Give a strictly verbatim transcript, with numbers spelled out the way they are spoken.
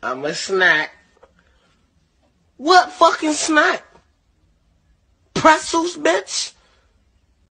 I'm a snack. What fucking snack? Pretzels, bitch?